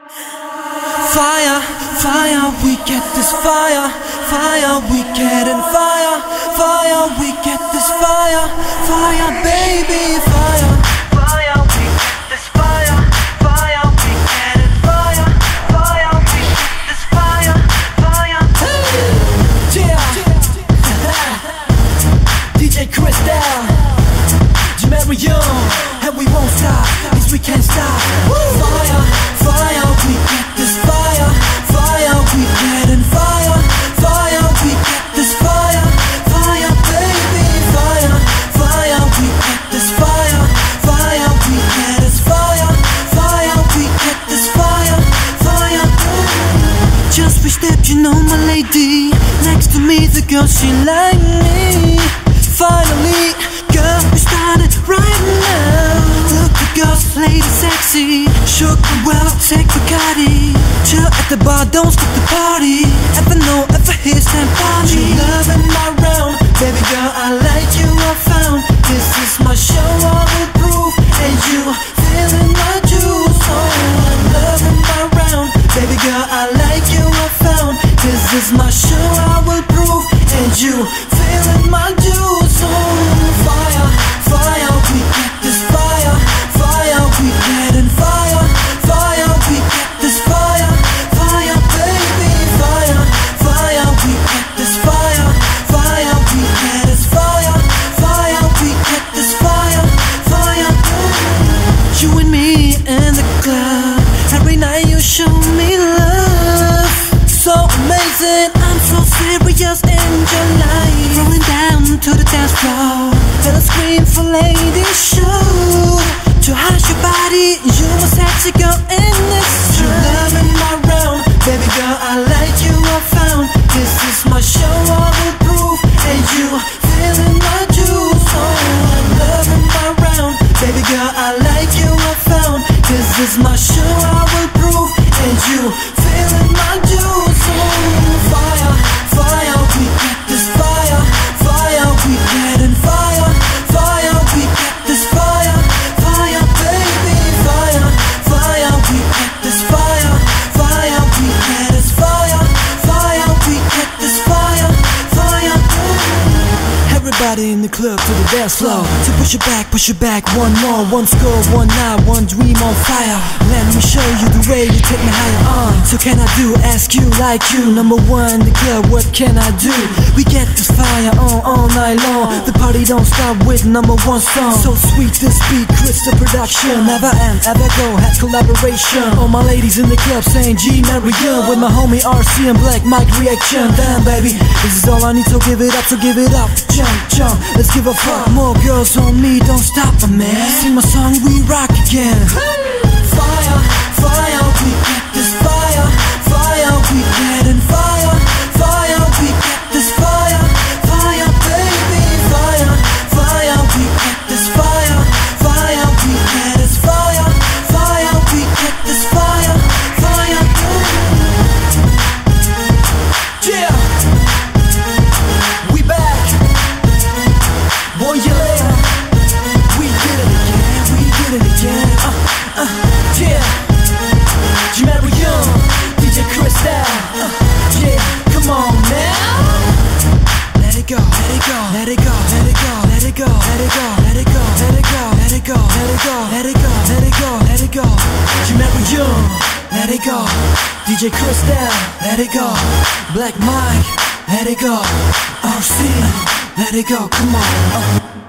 Fire, fire, we get this fire. Fire, we getting fire. Fire, we get this fire. Fire, baby, fire. Fire, we get this fire. Fire, we getting fire. Fire, we get this fire. Fire, yeah. DJ Crystal, C-Marion, and we won't stop, cause we can't stop. Fire, fire, we get this fire. Fire, we getting fire. Fire, we get this fire. Fire, baby, fire. Fire, we get this fire. Fire, we get this fire. Fire, we get this fire. Fire, baby. Just wish that you know my lady next to me, the girl she like me. Finally, girl, we started right now. Look, the girls lady sexy. Shook the world, take Bacardi. Chill at the bar, don't skip the party. Ever know, ever hear, stand by me. You loving my round, baby girl, I like you, I found. This is my show, I will prove. And you feeling my juice. Oh, I'm loving my round, baby girl, I like you, I found. This is my show, I will prove. And you feeling my juice. Oh, fire, fire, we get this fire. Fire, we getting fire. Fire, we get this fire. Fire, baby, fire. Fire, we get this fire. Fire, we get this fire. Fire, we get this fire. Fire, baby. You and me in the club, every night you show me love. So amazing, I'm so serious in your life. Rolling down to the dance floor, let us scream for ladies show. To hush your body, you a sexy girl in this show. You loving my round, baby girl, I like you, I found. This is my show, I will prove. And you feeling my juice. Oh, I'm loving my round, baby girl, I like you, I found. This is my show, I will prove. And you feeling my juice. Oh, fire, fire, we get this fire. Fire, we getting fire. Fire, we get this fire. Fire, baby, fire. Fire, we get this fire. Fire, we get this fire. Fire, we get this fire. Fire, baby. Everybody in the club to the dance floor. So push it back, one more. One score, one night, one dream on fire. Let me show you the way you take me higher. So can I do, ask you like you. Number one in the club, what can I do? We get this fire on all night long. The party don't stop with number one song. So sweet this beat, crystal production. Never end, ever go, had collaboration. All my ladies in the club saying C-Marion. With my homie RC and Black Mike reaction. Damn baby, this is all I need, so give it up, Jump, jump, let's give a fuck. More girls on me, don't stop a man. Sing my song, we rock again. Fire, fire, we get this fire. Fire, we getting fire. Fire, we get this fire. Fire, baby, fire. Fire, we get this fire. Fire, we get this fire. Fire, we get this fire. Fire, baby. Yeah, we back. Boy, you later. We did it again. We did it again. Yeah. C-Marion, DJ Crystal. Yeah, come on now. Let it go, let it go, let it go, let it go, let it go, let it go, let it go, let it go, let it go, let it go, let it go, let it go, let it go. C-Marion, let it go. DJ Crystal, let it go. Black Mike, let it go. RC, let it go, come on.